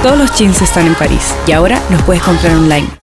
Todos los jeans están en París y ahora los puedes comprar online.